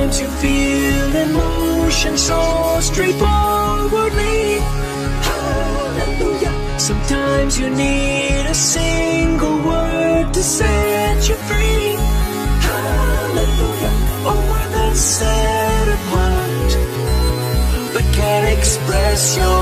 Sometimes you feel emotion so straightforwardly. Hallelujah. Sometimes you need a single word to set you free. Hallelujah. A word that's set apart but can't express your